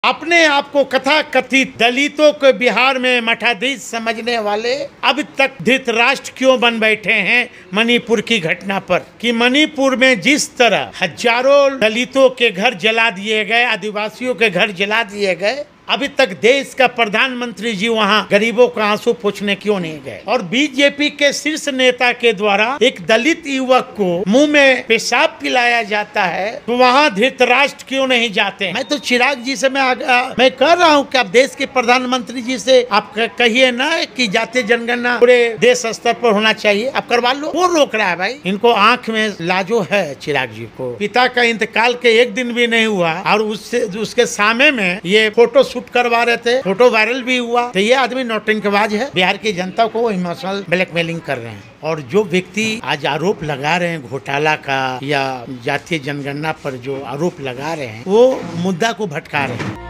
अपने आप को कथा कथित दलितों को बिहार में मठाधीश समझने वाले अब तक धृतराष्ट्र क्यों बन बैठे हैं मणिपुर की घटना पर कि मणिपुर में जिस तरह हजारों दलितों के घर जला दिए गए, आदिवासियों के घर जला दिए गए, अभी तक देश का प्रधानमंत्री जी वहां गरीबों का आंसू पोंछने क्यों नहीं गए। और बीजेपी के शीर्ष नेता के द्वारा एक दलित युवक को मुंह में पेशाब पिलाया जाता है तो वहां धृतराष्ट्र क्यों नहीं जाते। मैं तो चिराग जी से मैं कह रहा हूं कि आप देश के प्रधानमंत्री जी से आप कहिए ना कि जातीय जनगणना पूरे देश स्तर पर होना चाहिए, आप करवा लो। कौन रोक रहा है भाई। इनको आंख में लाजो है चिराग जी को। पिता का इंतकाल के एक दिन भी नहीं हुआ और उसके सामने में ये फोटो शूट करवा रहे थे, फोटो वायरल भी हुआ। तो ये आदमी नौटंकीबाज है, बिहार की जनता को इमोशनल ब्लैकमेलिंग कर रहे हैं। और जो व्यक्ति आज आरोप लगा रहे हैं घोटाला का या जातीय जनगणना पर जो आरोप लगा रहे हैं वो मुद्दा को भटका रहे हैं।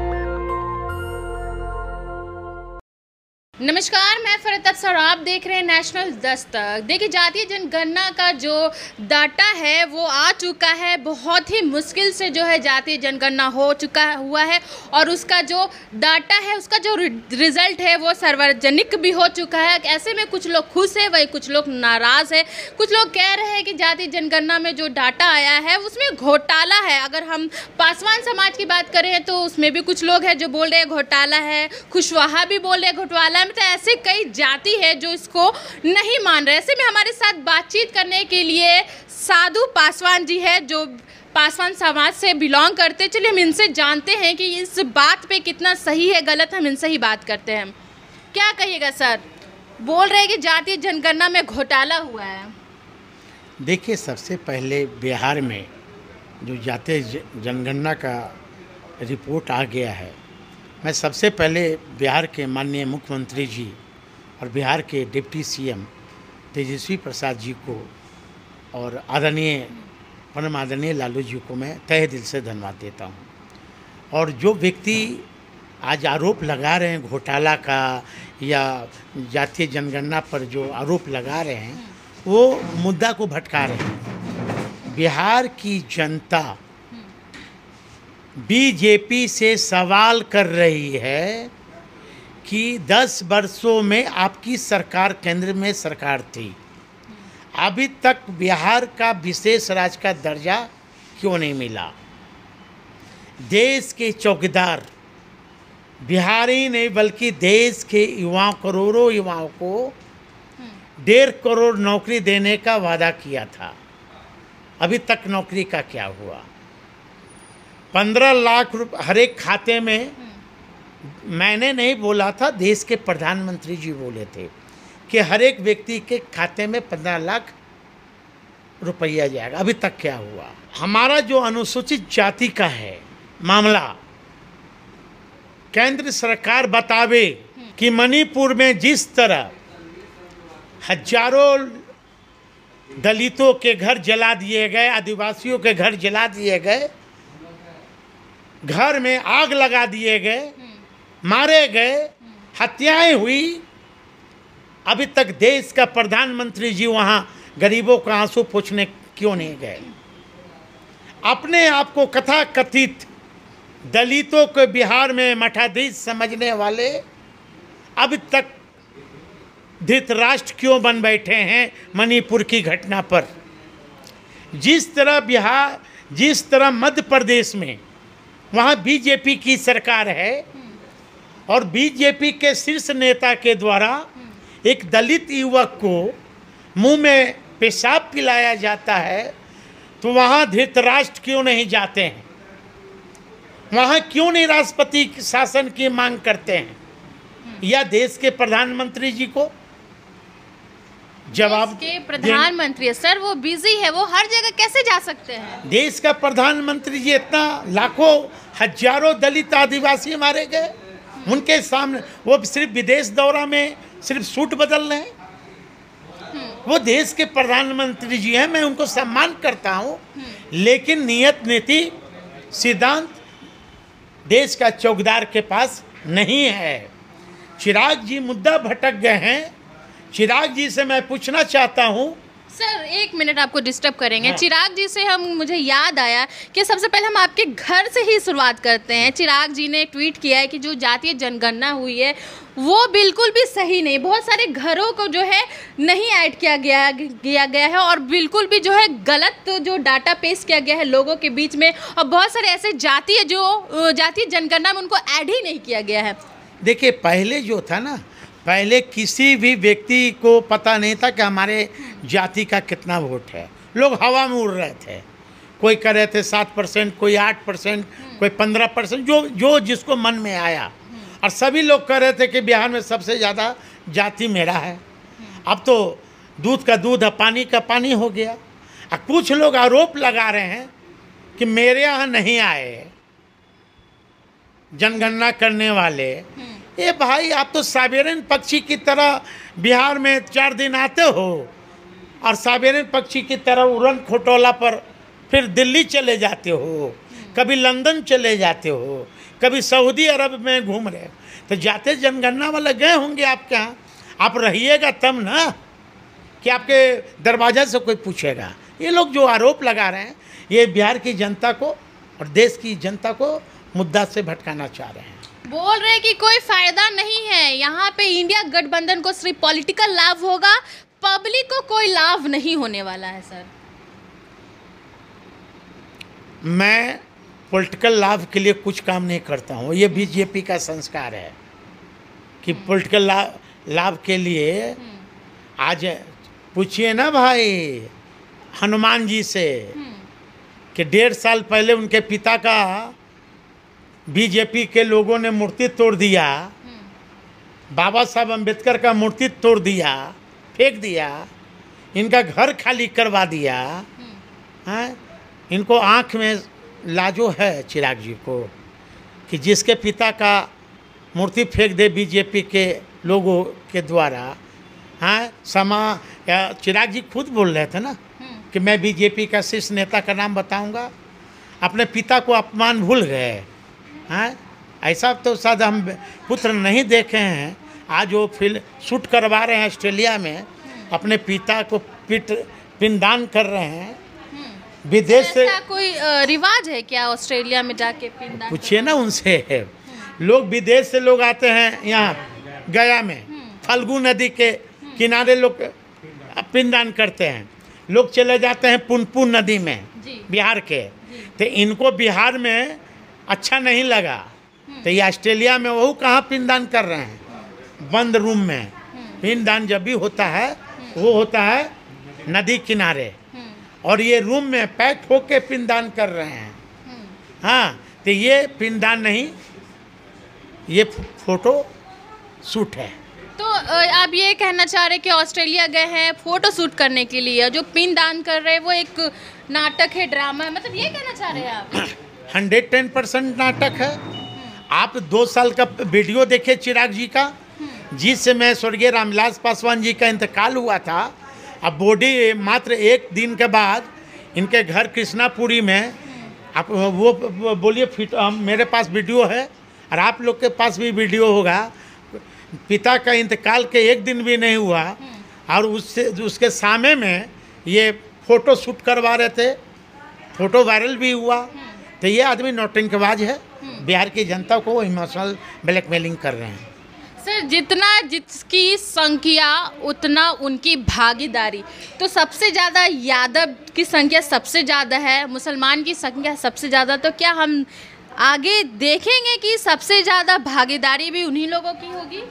नमस्कार, मैं फरहत अफसर, आप देख रहे हैं नेशनल दस्तक। देखिए, जातीय जनगणना का जो डाटा है वो आ चुका है। बहुत ही मुश्किल से जो है जातीय जनगणना हुआ है और उसका जो डाटा है, उसका जो रिजल्ट है वो सार्वजनिक भी हो चुका है। ऐसे में कुछ लोग खुश है, वही कुछ लोग नाराज़ है। कुछ लोग कह रहे हैं कि जातीय जनगणना में जो डाटा आया है उसमें घोटाला है। अगर हम पासवान समाज की बात करें तो उसमें भी कुछ लोग हैं जो बोल रहे हैं घोटाला है, कुशवाहा भी बोल रहे हैं घोटाला। तो ऐसे कई जाति है जो इसको नहीं मान रहे। ऐसे में हमारे साथ बातचीत करने के लिए साधु पासवान जी है जो पासवान समाज से बिलोंग करते। चलिए हम इनसे जानते हैं कि इस बात पे कितना सही है गलत। हम इनसे ही बात करते हैं। क्या कहिएगा सर, बोल रहे हैं कि जातीय जनगणना में घोटाला हुआ है। देखिए, सबसे पहले बिहार में जो जातीय जनगणना का रिपोर्ट आ गया है, मैं सबसे पहले बिहार के माननीय मुख्यमंत्री जी और बिहार के डिप्टी सीएम तेजस्वी प्रसाद जी को और परम आदरणीय लालू जी को मैं तहे दिल से धन्यवाद देता हूं। और जो व्यक्ति आज आरोप लगा रहे हैं घोटाला का या जातीय जनगणना पर जो आरोप लगा रहे हैं वो मुद्दा को भटका रहे हैं। बिहार की जनता बीजेपी से सवाल कर रही है कि 10 वर्षों में आपकी सरकार केंद्र में सरकार थी, अभी तक बिहार का विशेष राज्य का दर्जा क्यों नहीं मिला। देश के चौकीदार बिहारी नहीं बल्कि देश के युवाओं, करोड़ों युवाओं को 1.5 करोड़ नौकरी देने का वादा किया था। अभी तक नौकरी का क्या हुआ। 15 लाख रुपये हर एक खाते में, मैंने नहीं बोला था, देश के प्रधानमंत्री जी बोले थे कि हर एक व्यक्ति के खाते में 15 लाख रुपया जाएगा। अभी तक क्या हुआ। हमारा जो अनुसूचित जाति का है मामला, केंद्र सरकार बतावे कि मणिपुर में जिस तरह हजारों दलितों के घर जला दिए गए, आदिवासियों के घर जला दिए गए, घर में आग लगा दिए गए, मारे गए, हत्याएं हुई, अभी तक देश का प्रधानमंत्री जी वहां गरीबों का आंसू पोंछने क्यों नहीं गए। अपने आप को कथा कथित दलितों को बिहार में मठाधीश समझने वाले अब तक धृतराष्ट्र क्यों बन बैठे हैं मणिपुर की घटना पर। जिस तरह मध्य प्रदेश में वहाँ बीजेपी की सरकार है और बीजेपी के शीर्ष नेता के द्वारा एक दलित युवक को मुंह में पेशाब पिलाया जाता है तो वहाँ धृतराष्ट्र क्यों नहीं जाते हैं। वहाँ क्यों नहीं राष्ट्रपति शासन की मांग करते हैं या देश के प्रधानमंत्री जी को जवाब के प्रधानमंत्री है सर, वो बिजी है, वो हर जगह कैसे जा सकते हैं। देश का प्रधानमंत्री जी इतना लाखों हजारों दलित आदिवासी मारे गए, उनके सामने वो सिर्फ विदेश दौरा में सिर्फ सूट बदल रहे हैं। वो देश के प्रधानमंत्री जी हैं, मैं उनको सम्मान करता हूं, लेकिन नियत नीति सिद्धांत देश का चौकीदार के पास नहीं है। चिराग जी मुद्दा भटक गए हैं। चिराग जी से मैं पूछना चाहता हूं सर 1 मिनट आपको डिस्टर्ब करेंगे। चिराग जी से मुझे याद आया कि सबसे पहले हम आपके घर से ही शुरुआत करते हैं। चिराग जी ने ट्वीट किया है कि जो जातीय जनगणना हुई है वो बिल्कुल भी सही नहीं, बहुत सारे घरों को जो है नहीं ऐड किया गया है और बिल्कुल भी जो है गलत जो डाटा पेश किया गया है लोगों के बीच में, और बहुत सारे ऐसे जातीय जनगणना में उनको ऐड ही नहीं किया गया है। देखिए, पहले जो था ना, पहले किसी भी व्यक्ति को पता नहीं था कि हमारे जाति का कितना वोट है। लोग हवा में उड़ रहे थे, कोई कह रहे थे 7%, कोई 8%, कोई 15%, जो जिसको मन में आया। और सभी लोग कह रहे थे कि बिहार में सबसे ज़्यादा जाति मेरा है। अब तो दूध का दूध और पानी का पानी हो गया। और कुछ लोग आरोप लगा रहे हैं कि मेरे यहाँ नहीं आए जनगणना करने वाले। ये भाई, आप तो साइबेरियन पक्षी की तरह बिहार में 4 दिन आते हो और साइबेरियन पक्षी की तरह उड़न खटोला पर फिर दिल्ली चले जाते हो, कभी लंदन चले जाते हो, कभी सऊदी अरब में घूम रहे हो। तो जाते जनगणना वाले गए होंगे आपके यहाँ। आप रहिएगा तब ना कि आपके दरवाजा से कोई पूछेगा। ये लोग जो आरोप लगा रहे हैं, ये बिहार की जनता को और देश की जनता को मुद्दा से भटकाना चाह रहे हैं। बोल रहे हैं कि कोई फायदा नहीं है, यहाँ पे इंडिया गठबंधन को सिर्फ पॉलिटिकल लाभ होगा, पब्लिक को कोई लाभ नहीं होने वाला है। सर, मैं पॉलिटिकल लाभ के लिए कुछ काम नहीं करता हूँ। ये बीजेपी का संस्कार है कि पॉलिटिकल लाभ के लिए। आज पूछिए ना भाई हनुमान जी से कि 1.5 साल पहले उनके पिता का बीजेपी के लोगों ने मूर्ति तोड़ दिया, बाबा साहब अम्बेडकर का मूर्ति तोड़ दिया, फेंक दिया, इनका घर खाली करवा दिया। हैं, इनको आँख में लाजो है चिराग जी को कि जिसके पिता का मूर्ति फेंक दे बीजेपी के लोगों के द्वारा। हाँ, चिराग जी खुद बोल रहे थे ना कि मैं बीजेपी का शीर्ष नेता का नाम बताऊंगा। अपने पिता को अपमान भूल गए। हाँ, ऐसा तो शायद हम पुत्र नहीं देखे हैं। आज वो फिल्म शूट करवा रहे हैं ऑस्ट्रेलिया में, अपने पिता को पिंडदान कर रहे हैं। विदेश से कोई रिवाज है क्या ऑस्ट्रेलिया में जाके पिंडदान? पूछिए ना उनसे। लोग विदेश से लोग आते हैं यहाँ गया में, फल्गु नदी के किनारे लोग पिंडदान करते हैं। लोग चले जाते हैं पुनपुन नदी में बिहार के। तो इनको बिहार में अच्छा नहीं लगा, तो ये ऑस्ट्रेलिया में वो कहाँ पिंडदान कर रहे हैं, बंद रूम में। पिंडदान जब भी होता है वो होता है नदी किनारे, और ये रूम में पैक होके पिंडदान कर रहे हैं। हाँ, तो ये पिंडदान नहीं, ये फोटो शूट है। तो आप ये कहना चाह रहे हैं कि ऑस्ट्रेलिया गए हैं फोटो शूट करने के लिए, जो पिंडदान कर रहे हैं वो एक नाटक है, ड्रामा है, मतलब ये कहना चाह रहे हैं आप? 110% नाटक है। आप 2 साल का वीडियो देखे चिराग जी का, जिस समय स्वर्गीय रामविलास पासवान जी का इंतकाल हुआ था। अब बॉडी मात्र 1 दिन के बाद इनके घर कृष्णापुरी में, आप वो बोलिए, मेरे पास वीडियो है और आप लोग के पास भी वीडियो होगा। पिता का इंतकाल के 1 दिन भी नहीं हुआ और उसके सामने में ये फोटो शूट करवा रहे थे। फोटो वायरल भी हुआ। तो ये आदमी नौटंकीबाज है, बिहार की जनता को वो इमोशनल ब्लैकमेलिंग कर रहे हैं। सर, जिसकी संख्या उतना उनकी भागीदारी। तो सबसे ज़्यादा यादव की संख्या सबसे ज़्यादा है, मुसलमान की संख्या सबसे ज़्यादा। तो क्या हम आगे देखेंगे कि सबसे ज़्यादा भागीदारी भी उन्हीं लोगों की होगी?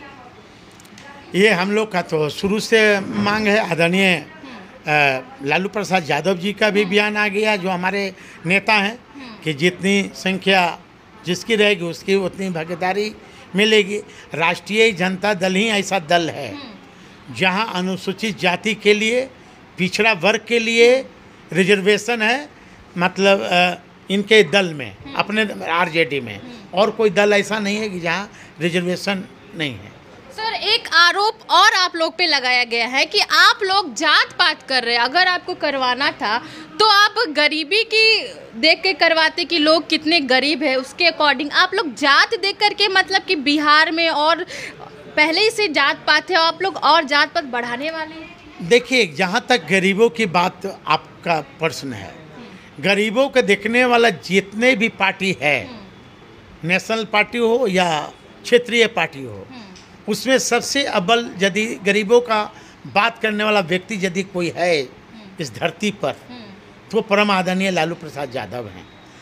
ये हम लोग का तो शुरू से मांग है। आदरणीय लालू प्रसाद यादव जी का भी बयान आ गया, जो हमारे नेता हैं, कि जितनी संख्या जिसकी रहेगी उसकी उतनी भागीदारी मिलेगी। राष्ट्रीय जनता दल ही ऐसा दल है जहां अनुसूचित जाति के लिए, पिछड़ा वर्ग के लिए रिजर्वेशन है। मतलब इनके दल में, अपने आरजेडी में, और कोई दल ऐसा नहीं है कि जहां रिजर्वेशन नहीं है। सर, एक आरोप और आप लोग पे लगाया गया है कि आप लोग जात पात कर रहे हैं। अगर आपको करवाना था तो आप गरीबी की देख के करवाते कि लोग कितने गरीब है, उसके अकॉर्डिंग आप लोग जात देख करके, मतलब कि बिहार में और पहले ही से जात पात है, आप लोग और जात पात बढ़ाने वाले हैं। देखिए, जहाँ तक गरीबों की बात आपका प्रश्न है, गरीबों को देखने वाला जितने भी पार्टी है, नेशनल पार्टी हो या क्षेत्रीय पार्टी हो, उसमें सबसे अव्वल यदि गरीबों का बात करने वाला व्यक्ति यदि कोई है इस धरती पर, तो परम आदरणीय लालू प्रसाद यादव हैं।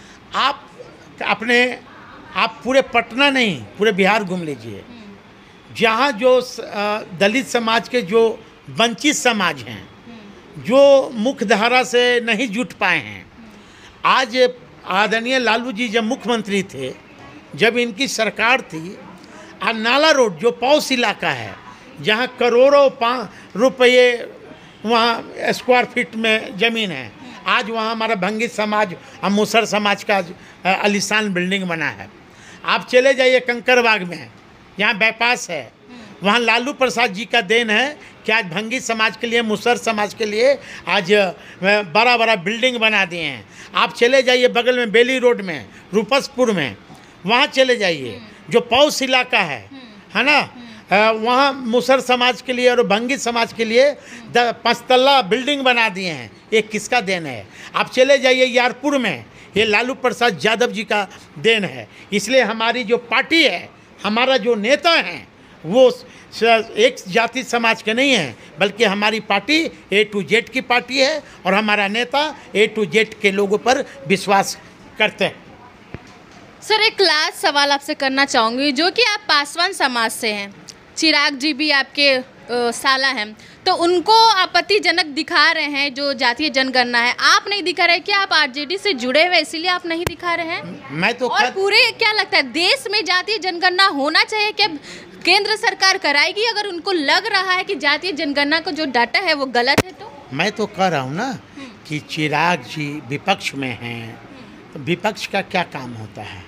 आप पूरे पटना नहीं, पूरे बिहार घूम लीजिए, जहाँ जो दलित समाज के जो वंचित समाज हैं, जो मुख्य धारा से नहीं जुट पाए हैं, आज आदरणीय लालू जी जब मुख्यमंत्री थे, जब इनकी सरकार थी, नाला रोड जो पौष इलाका है, जहाँ करोड़ों रुपये वहाँ स्क्वायर फीट में ज़मीन है, आज वहाँ हमारा भंगी समाज और मुसर समाज का आलीशान बिल्डिंग बना है। आप चले जाइए कंकड़बाग में, यहाँ बाईपास है, वहाँ लालू प्रसाद जी का देन है कि आज भंगी समाज के लिए, मुसर समाज के लिए आज बड़ा बड़ा बिल्डिंग बना दिए हैं। आप चले जाइए बगल में बेली रोड में, रूपसपुर में, वहाँ चले जाइए जो पौष इलाका है ना, वहाँ मुसर समाज के लिए और भंगी समाज के लिए 5 तल्ला बिल्डिंग बना दिए हैं। ये किसका देन है? आप चले जाइए यारपुर में, ये लालू प्रसाद यादव जी का देन है। इसलिए हमारी जो पार्टी है, हमारा जो नेता हैं, वो एक जाति समाज के नहीं है, बल्कि हमारी पार्टी A to Z की पार्टी है और हमारा नेता A to Z के लोगों पर विश्वास करते हैं। सर, एक लास्ट सवाल आपसे करना चाहूँगी, जो कि आप पासवान समाज से हैं, चिराग जी भी आपके साला हैं, तो उनको आपत्तिजनक दिखा रहे हैं जो जातीय जनगणना है, आप नहीं दिखा रहे, क्या आप आरजेडी से जुड़े हुए इसीलिए आप नहीं दिखा रहे हैं? मैं तो और पूरे क्या लगता है, देश में जातीय जनगणना होना चाहिए, क्या केंद्र सरकार कराएगी अगर उनको लग रहा है कि जातीय जनगणना का जो डाटा है वो गलत है? तो मैं तो कह रहा हूँ ना कि चिराग जी विपक्ष में हैं, तो विपक्ष का क्या काम होता है?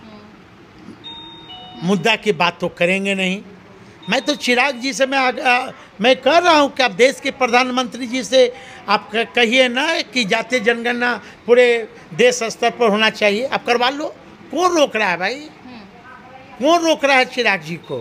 मुद्दा की बात तो करेंगे नहीं। मैं तो चिराग जी से मैं कह रहा हूँ कि आप देश के प्रधानमंत्री जी से आप कहिए ना कि जातीय जनगणना पूरे देश स्तर पर होना चाहिए, आप करवा लो। कौन रोक रहा है भाई? कौन रोक रहा है चिराग जी को?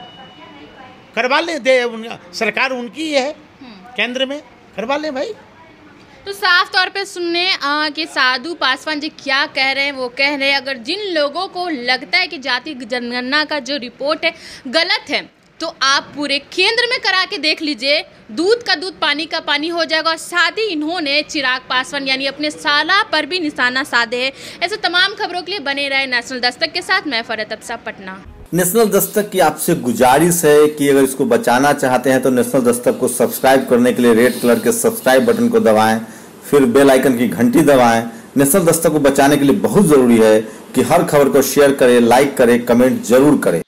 करवा ले, सरकार उनकी है केंद्र में, करवा ले भाई। तो साफ तौर पे सुनने कि साधु पासवान जी क्या कह रहे हैं, वो कह रहे हैं अगर जिन लोगों को लगता है कि जातीय जनगणना का जो रिपोर्ट है गलत है, तो आप पूरे केंद्र में करा के देख लीजिए, दूध का दूध पानी का पानी हो जाएगा। और साथ ही इन्होंने चिराग पासवान यानी अपने साला पर भी निशाना साधे है। ऐसे तमाम खबरों के लिए बने रहे नेशनल दस्तक के साथ। मैं फरहत अफसा, पटना। नेशनल दस्तक की आपसे गुजारिश है कि अगर इसको बचाना चाहते हैं तो नेशनल दस्तक को सब्सक्राइब करने के लिए रेड कलर के सब्सक्राइब बटन को दबाएं, फिर बेल आइकन की घंटी दबाएं। नेशनल दस्तक को बचाने के लिए बहुत जरूरी है कि हर खबर को शेयर करें, लाइक करें, कमेंट जरूर करें।